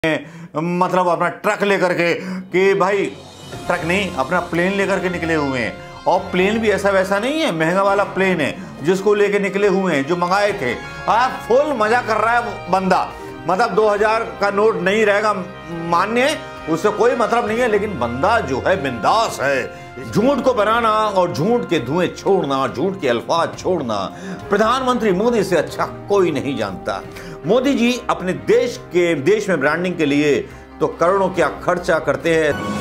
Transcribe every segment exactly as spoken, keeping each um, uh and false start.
मतलब अपना ट्रक लेकर के कि भाई ट्रक नहीं अपना प्लेन लेकर के निकले हुए हैं। और प्लेन भी ऐसा वैसा नहीं है, महंगा वाला प्लेन है जिसको लेके निकले हुए हैं, जो मंगाए थे। आप फुल मजा कर रहा है बंदा। मतलब दो हज़ार का नोट नहीं रहेगा मान्य, उससे कोई मतलब नहीं है, लेकिन बंदा जो है बिंदास है। झूठ को बनाना और झूठ के धुएं छोड़ना, झूठ के अल्फाज छोड़ना प्रधानमंत्री मोदी से अच्छा कोई नहीं जानता। मोदी जी अपने देश के देश में ब्रांडिंग के लिए तो करोड़ों क्या खर्चा करते हैं।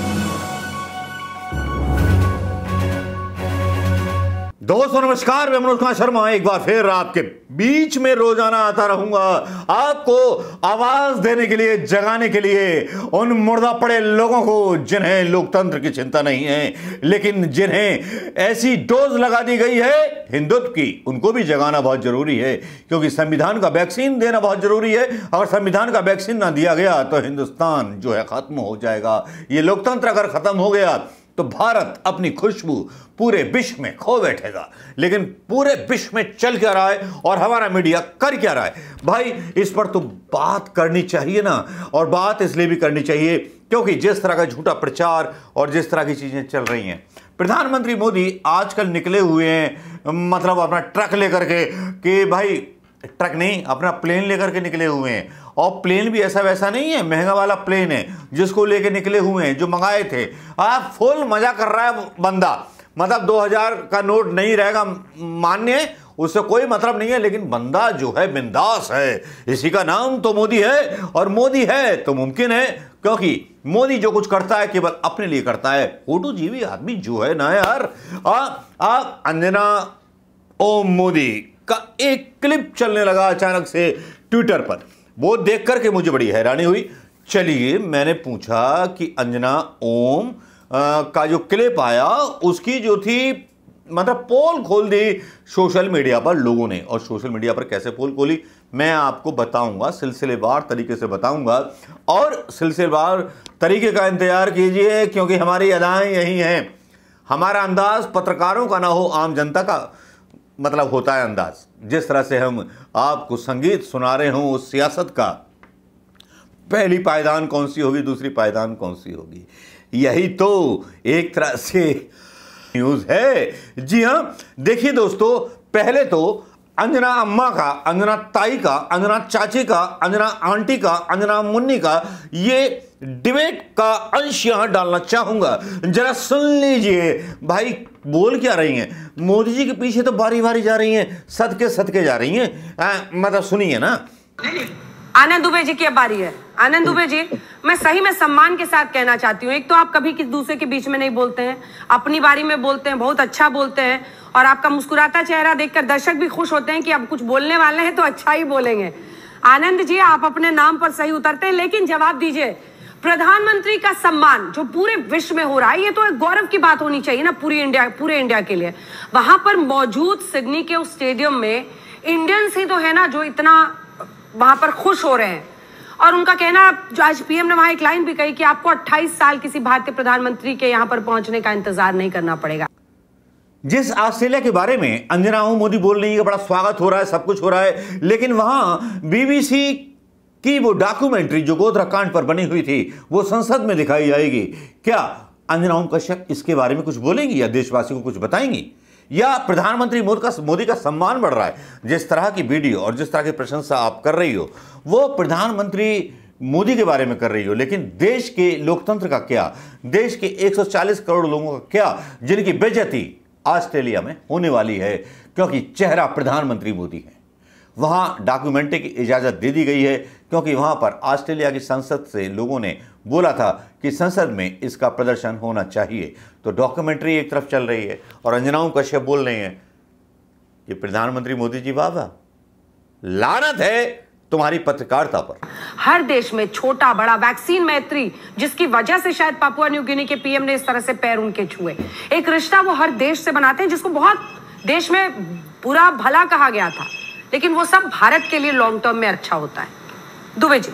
दोस्तों नमस्कार, मैं मनोज कुमार शर्मा एक बार फिर आपके बीच में रोजाना आता रहूंगा, आपको आवाज देने के लिए, जगाने के लिए, उन मुर्दा पड़े लोगों को जिन्हें लोकतंत्र की चिंता नहीं है, लेकिन जिन्हें ऐसी डोज लगा दी गई है हिंदुत्व की, उनको भी जगाना बहुत जरूरी है। क्योंकि संविधान का वैक्सीन देना बहुत जरूरी है। अगर संविधान का वैक्सीन ना दिया गया तो हिंदुस्तान जो है खत्म हो जाएगा। ये लोकतंत्र अगर खत्म हो गया तो भारत अपनी खुशबू पूरे विश्व में खो बैठेगा। लेकिन पूरे विश्व में चल क्या रहा है और हमारा मीडिया कर क्या रहा है, भाई इस पर तो बात करनी चाहिए ना। और बात इसलिए भी करनी चाहिए क्योंकि जिस तरह का झूठा प्रचार और जिस तरह की चीजें चल रही हैं, प्रधानमंत्री मोदी आजकल निकले हुए हैं मतलब अपना ट्रक लेकर के कि भाई ट्रक नहीं अपना प्लेन लेकर के निकले हुए हैं। और प्लेन भी ऐसा वैसा नहीं है, महंगा वाला प्लेन है जिसको लेके निकले हुए हैं, जो मंगाए थे। आप फुल मजा कर रहा है बंदा। मतलब दो हज़ार का नोट नहीं रहेगा मान्य, उससे कोई मतलब नहीं है, लेकिन बंदा जो है बिंदास है। इसी का नाम तो मोदी है, और मोदी है तो मुमकिन है, क्योंकि मोदी जो कुछ करता है केवल अपने लिए करता है। फोटो जीवी आदमी जो है ना यार। आ, आ, अंजना ओम मोदी का एक क्लिप चलने लगा अचानक से ट्विटर पर। वो देख करके मुझे बड़ी हैरानी हुई। चलिए मैंने पूछा कि अंजना ओम आ, का जो क्लिप आया उसकी जो थी मतलब पोल खोल दी सोशल मीडिया पर लोगों ने। और सोशल मीडिया पर कैसे पोल खोली मैं आपको बताऊंगा, सिलसिलेवार तरीके से बताऊंगा। और सिलसिलेवार तरीके का इंतजार कीजिए, क्योंकि हमारी अदाएं यही हैं। हमारा अंदाज पत्रकारों का ना हो, आम जनता का मतलब होता है अंदाज। जिस तरह से हम आपको संगीत सुना रहे हों उस सियासत का, पहली पायदान कौन सी होगी, दूसरी पायदान कौन सी होगी, यही तो एक तरह से न्यूज है। जी हां, देखिए दोस्तों, पहले तो अंजना अम्मा का, अंजना ताई का, अंजना चाची का, अंजना आंटी का, अंजना मुन्नी का ये डिबेट का अंश यहां डालना चाहूंगा। जरा सुन लीजिए भाई बोल क्या रही हैं। मोदी जी के पीछे तो बारी बारी जा रही हैं, सदके सदके जा रही हैं। मतलब सुनिए ना। आनंद दुबे जी की अब बारी है। आनंद दुबे जी, मैं सही में सम्मान के साथ कहना चाहती हूँ, एक तो आप कभी किसी दूसरे के बीच में नहीं बोलते हैं, अपनी बारी में बोलते हैं, बहुत अच्छा बोलते हैं। और आपका मुस्कुराता चेहरा देखकर दर्शक भी खुश होते हैं कि अब कुछ बोलने वाले हैं तो अच्छा ही बोलेंगे। आनंद जी, आप अपने नाम पर सही उतरते हैं, लेकिन जवाब दीजिए, प्रधानमंत्री का सम्मान जो पूरे विश्व में हो रहा है, ये तो एक गौरव की बात होनी चाहिए ना पूरी इंडिया पूरे इंडिया के लिए। वहां पर मौजूद सिडनी के उस स्टेडियम में इंडियंस ही तो है ना जो इतना वहां पर खुश हो रहे हैं। और उनका कहना, जो आज पीएम ने वहां एक लाइन भी कही कि आपको अट्ठाईस साल किसी भारतीय प्रधानमंत्री के यहां पर पहुंचने का इंतजार नहीं करना पड़ेगा। जिस ऑस्ट्रेलिया के बारे में अंजना ओम मोदी बोल रही है, बड़ा स्वागत हो रहा है, सब कुछ हो रहा है, लेकिन वहां बीबीसी की वो डॉक्यूमेंट्री जो गोधरा कांड पर बनी हुई थी वो संसद में दिखाई जाएगी। क्या अंजना ओम कश्यप इसके बारे में कुछ बोलेंगी या देशवासियों को कुछ बताएंगी, या प्रधानमंत्री मोदी का मोदी का सम्मान बढ़ रहा है? जिस तरह की वीडियो और जिस तरह की प्रशंसा आप कर रही हो वो प्रधानमंत्री मोदी के बारे में कर रही हो, लेकिन देश के लोकतंत्र का क्या, देश के एक सौ चालीस करोड़ लोगों का क्या, जिनकी बेइज्जती ऑस्ट्रेलिया में होने वाली है क्योंकि चेहरा प्रधानमंत्री मोदी है। वहां डॉक्यूमेंट्री की इजाजत दे दी गई है क्योंकि वहां पर ऑस्ट्रेलिया की संसद से लोगों ने बोला था कि संसद में इसका प्रदर्शन होना चाहिए। तो डॉक्यूमेंट्री एक तरफ चल रही है और अंजना ओम कश्यप बोल रहे हैं कि प्रधानमंत्री मोदी जी वाह, लानत है तुम्हारी पत्रकारिता पर। हर देश में छोटा बड़ा वैक्सीन मैत्री, जिसकी वजह से शायद पापुआ न्यू गिनी के पीएम ने इस तरह से पैर उनके छुए। एक रिश्ता वो हर देश से बनाते हैं जिसको बहुत देश में बुरा भला कहा गया था, लेकिन वो सब भारत के लिए लॉन्ग टर्म में अच्छा होता है। दुबे जी।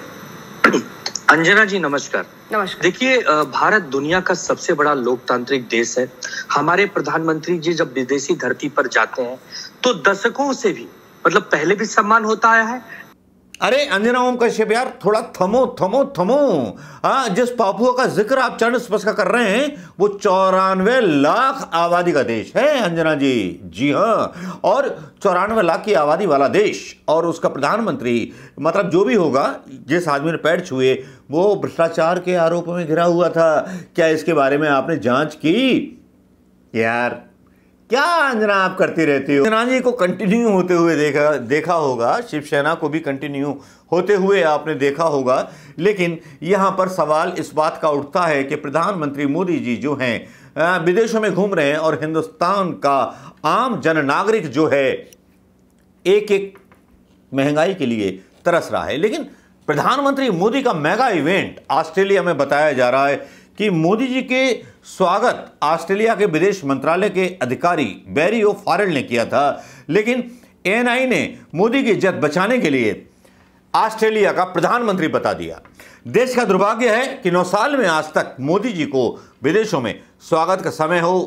अंजना जी नमस्कार। नमस्कार। देखिए, भारत दुनिया का सबसे बड़ा लोकतांत्रिक देश है। हमारे प्रधानमंत्री जी जब विदेशी धरती पर जाते हैं तो दशकों से भी मतलब पहले भी सम्मान होता आया है। अरे अंजना ओम कश्यप यार, थोड़ा थमो थमो थमो। हाँ, जिस पापुआ का जिक्र आप चरण स्पर्श का कर रहे हैं वो चौरानवे लाख आबादी का देश है अंजना जी। जी हाँ, और चौरानवे लाख की आबादी वाला देश और उसका प्रधानमंत्री, मतलब जो भी होगा, जिस आदमी ने पैर छुए वो भ्रष्टाचार के आरोपों में घिरा हुआ था। क्या इसके बारे में आपने जांच की? यार क्या अंजना आप करती रहती हो? अंजना जी को कंटिन्यू होते हुए देखा देखा होगा, शिवसेना को भी कंटिन्यू होते हुए आपने देखा होगा। लेकिन यहां पर सवाल इस बात का उठता है कि प्रधानमंत्री मोदी जी जो हैं विदेशों में घूम रहे हैं और हिंदुस्तान का आम जन नागरिक जो है एक एक महंगाई के लिए तरस रहा है। लेकिन प्रधानमंत्री मोदी का मेगा इवेंट ऑस्ट्रेलिया में बताया जा रहा है कि मोदी जी के स्वागत ऑस्ट्रेलिया के विदेश मंत्रालय के अधिकारी बैरी ओ फारेल ने किया था। लेकिन एएनआई ने मोदी की इज्जत बचाने के लिए ऑस्ट्रेलिया का प्रधानमंत्री बता दिया। देश का दुर्भाग्य है कि नौ साल में आज तक मोदी जी को विदेशों में स्वागत का समय हो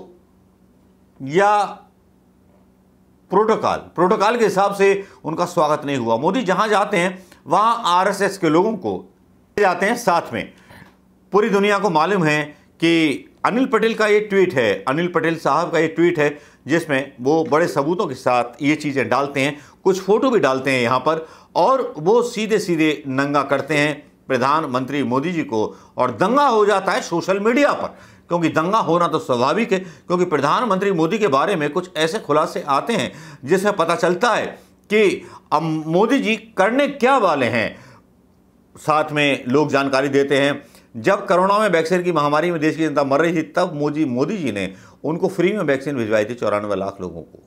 या प्रोटोकॉल प्रोटोकॉल के हिसाब से उनका स्वागत नहीं हुआ। मोदी जहां जाते हैं वहां आरएसएस के लोगों को ले जाते हैं साथ में। पूरी दुनिया को मालूम है कि अनिल पटेल का ये ट्वीट है, अनिल पटेल साहब का ये ट्वीट है जिसमें वो बड़े सबूतों के साथ ये चीज़ें डालते हैं, कुछ फोटो भी डालते हैं यहाँ पर, और वो सीधे सीधे नंगा करते हैं प्रधानमंत्री मोदी जी को, और दंगा हो जाता है सोशल मीडिया पर। क्योंकि दंगा होना तो स्वाभाविक है, क्योंकि प्रधानमंत्री मोदी के बारे में कुछ ऐसे खुलासे आते हैं जिससे पता चलता है कि अब मोदी जी करने क्या वाले हैं। साथ में लोग जानकारी देते हैं, जब कोरोना में वैक्सीन की महामारी में देश की जनता मर रही थी तब मोदी मोदी जी ने उनको फ्री में वैक्सीन भिजवाई थी चौरानवे लाख लोगों को।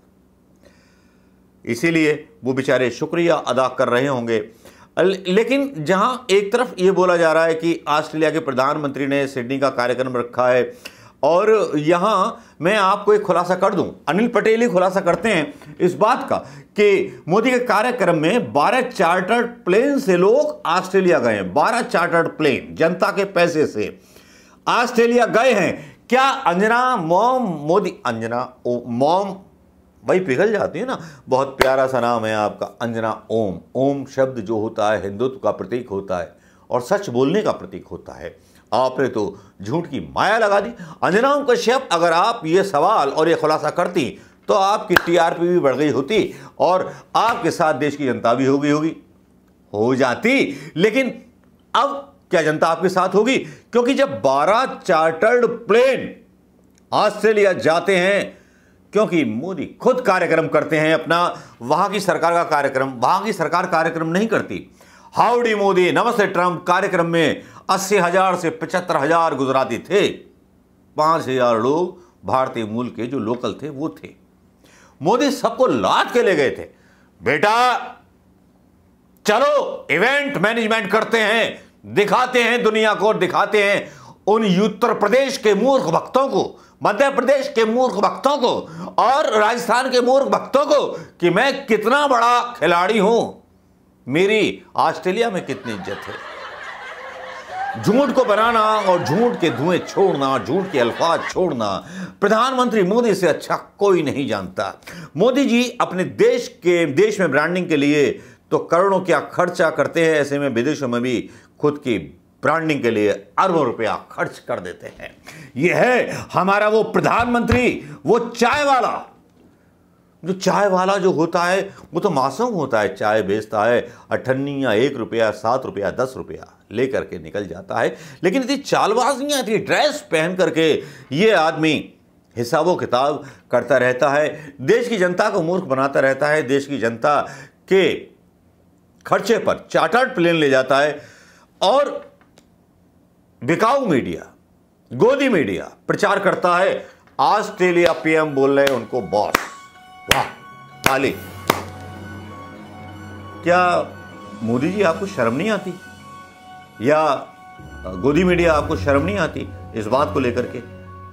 इसीलिए वो बेचारे शुक्रिया अदा कर रहे होंगे। लेकिन जहां एक तरफ ये बोला जा रहा है कि ऑस्ट्रेलिया के प्रधानमंत्री ने सिडनी का कार्यक्रम रखा है, और यहां मैं आपको एक खुलासा कर दूं, अनिल पटेल ही खुलासा करते हैं इस बात का कि मोदी के कार्यक्रम में बारह चार्टर्ड प्लेन से लोग ऑस्ट्रेलिया गए हैं। बारह चार्टर्ड प्लेन जनता के पैसे से ऑस्ट्रेलिया गए हैं। क्या अंजना मॉम मोदी, अंजना ओ मॉम वही पिघल जाती है ना। बहुत प्यारा सा नाम है आपका, अंजना ओम। ओम शब्द जो होता है हिंदुत्व का प्रतीक होता है और सच बोलने का प्रतीक होता है। आपने तो झूठ की माया लगा दी। अंजना ओम कश्यप, अगर आप ये सवाल और ये खुलासा करती तो आपकी टीआरपी भी बढ़ गई होती और आपके साथ देश की जनता भी होगी होगी हो जाती। लेकिन अब क्या जनता आपके साथ होगी? क्योंकि जब बारह चार्टर्ड प्लेन ऑस्ट्रेलिया जाते हैं, क्योंकि मोदी खुद कार्यक्रम करते हैं अपना, वहां की सरकार का कार्यक्रम, वहां की सरकार कार्यक्रम नहीं करती। हाउडी मोदी, नमस्ते ट्रंप कार्यक्रम में अस्सी हजार से पचहत्तर हजार गुजराती थे, पांच हजार लोग भारतीय मूल के जो लोकल थे वो थे। मोदी सबको लाद के ले गए थे, बेटा चलो इवेंट मैनेजमेंट करते हैं, दिखाते हैं दुनिया को, दिखाते हैं उन उत्तर प्रदेश के मूर्ख भक्तों को, मध्य प्रदेश के मूर्ख भक्तों को और राजस्थान के मूर्ख भक्तों को कि मैं कितना बड़ा खिलाड़ी हूं, मेरी ऑस्ट्रेलिया में कितनी इज्जत है। झूठ को बनाना और झूठ के धुएं छोड़ना, झूठ के अल्फाज छोड़ना प्रधानमंत्री मोदी से अच्छा कोई नहीं जानता। मोदी जी अपने देश के देश में ब्रांडिंग के लिए तो करोड़ों क्या खर्चा करते हैं, ऐसे में विदेशों में भी खुद की ब्रांडिंग के लिए अरबों रुपया खर्च कर देते हैं। यह है हमारा वो प्रधानमंत्री, वो चाय वाला। जो चाय वाला जो होता है वो तो मासूम होता है, चाय बेचता है अठन्नी या एक रुपया, सात रुपया, दस रुपया लेकर के निकल जाता है। लेकिन इतनी चालबाजियां, इतनी ड्रेस पहन करके ये आदमी हिसाबो किताब करता रहता है, देश की जनता को मूर्ख बनाता रहता है, देश की जनता के खर्चे पर चार्टर्ड प्लेन ले जाता है और बिकाऊ मीडिया, गोदी मीडिया प्रचार करता है। ऑस्ट्रेलिया पीएम बोल रहे हैं उनको बॉस। वाह ताली। क्या मोदी जी आपको शर्म नहीं आती, या गोदी मीडिया आपको शर्म नहीं आती इस बात को लेकर के?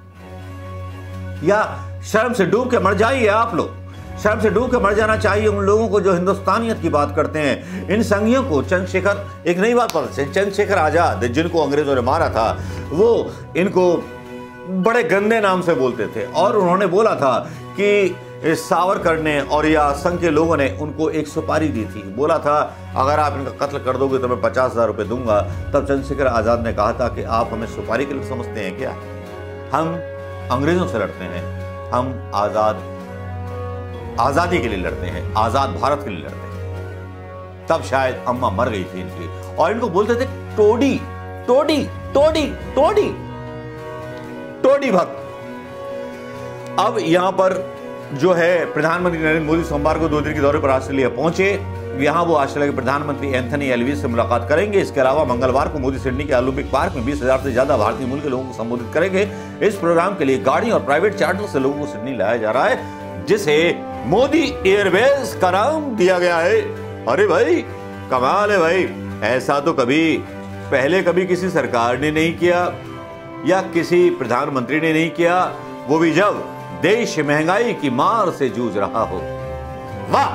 या शर्म से डूब के मर जाइए आप लोग, शर्म से डूब के मर जाना चाहिए उन लोगों को जो हिंदुस्तानियत की बात करते हैं। इन संघियों को चंद्रशेखर, एक नई बात पता चली, चंद्रशेखर आजाद जिनको अंग्रेजों ने मारा था, वो इनको बड़े गंदे नाम से बोलते थे और उन्होंने बोला था कि इस सावरकर ने और या संघ के लोगों ने उनको एक सुपारी दी थी। बोला था अगर आप इनका कत्ल कर दोगे तो मैं पचास हजार रुपये दूंगा। तब चंद्रशेखर आजाद ने कहा था कि आप हमें सुपारी के लिए समझते हैं क्या? हम अंग्रेजों से लड़ते हैं, हम आजाद आजादी के लिए लड़ते हैं, आजाद भारत के लिए लड़ते हैं। तब शायद अम्मा मर गई थी इनकी, और इनको बोलते थे टोडी टोडी टोडी टोडी टोडी भक्त। अब यहां पर जो है प्रधानमंत्री नरेंद्र मोदी सोमवार को दो दिन के दौरे पर ऑस्ट्रेलिया पहुंचे। यहां वो ऑस्ट्रेलिया के प्रधानमंत्री एंथनी एल्विस से मुलाकात करेंगे। इसके अलावा मंगलवार को मोदी सिडनी के ओलंपिक पार्क में बीस हजार से ज्यादा भारतीय मूल के लोगों को संबोधित करेंगे। इस प्रोग्राम के लिए गाड़ी और प्राइवेट चार्टर से लोगों को सिडनी लाया जा रहा है, जिसे मोदी एयरवेज का नाम दिया गया है। अरे भाई कमाल है भाई, ऐसा तो कभी पहले कभी किसी सरकार ने नहीं किया या किसी प्रधानमंत्री ने नहीं किया, वो भी जब देश महंगाई की मार से जूझ रहा हो। वाह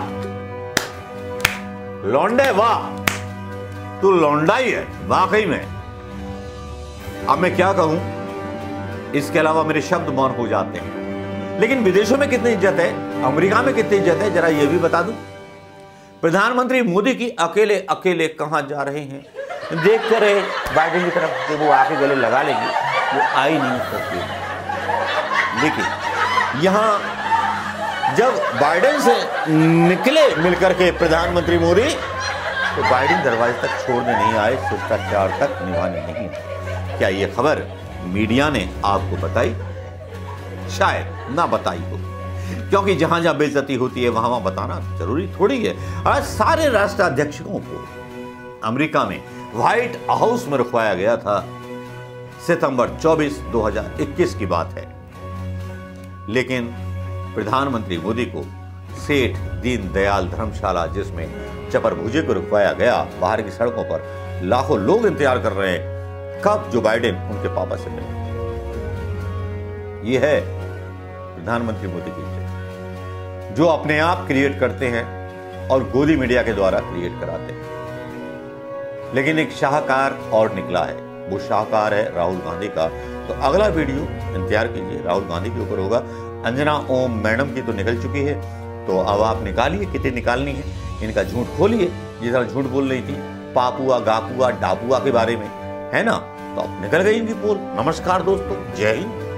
लौंडे वाह, तू लौंडा ही है वाकई में। अब मैं क्या कहूं, इसके अलावा मेरे शब्द मौन हो जाते हैं। लेकिन विदेशों में कितनी इज्जत है, अमेरिका में कितनी इज्जत है, जरा यह भी बता दूं। प्रधानमंत्री मोदी की अकेले अकेले कहां जा रहे हैं, देख कर बाइडेन की तरफ से वो आके गले लगा लेंगे, वो आ ही नहीं सकती। लेकिन यहां जब बाइडेन से निकले मिलकर के प्रधानमंत्री मोदी, तो बाइडेन दरवाजे तक छोड़ने नहीं आए, शिष्टाचार तक निभाने नहीं आए। क्या ये खबर मीडिया ने आपको बताई? शायद ना बताई हो, क्योंकि जहां जहां बेइज्जती होती है वहां वहां बताना जरूरी थोड़ी है। आज सारे राष्ट्राध्यक्षों को अमेरिका में व्हाइट हाउस में रुकवाया गया था। सितंबर चौबीस दो हज़ार इक्कीस की बात है। लेकिन प्रधानमंत्री मोदी को सेठ दीनदयाल धर्मशाला, जिसमें चपरभुजे को रुकवाया गया, बाहर की सड़कों पर लाखों लोग इंतजार कर रहे हैं कब जो बाइडेन उनके पापा से मिले। यह है प्रधानमंत्री मोदी की इज्जत, जो अपने आप क्रिएट करते हैं और गोदी मीडिया के द्वारा क्रिएट कराते हैं। लेकिन एक शाहकार और निकला है, वो शाहकार है राहुल गांधी का। तो अगला वीडियो इंतजार कीजिए, राहुल गांधी के ऊपर होगा। अंजना ओम मैडम की तो निकल चुकी है, तो अब आप निकालिए कितनी निकालनी है। इनका झूठ खोलिए, जिस तरह झूठ बोल रही थी पापुआ गापुआ डापुआ के बारे में, है ना, तो अब निकल गई इनकी पोल। नमस्कार दोस्तों, जय हिंद।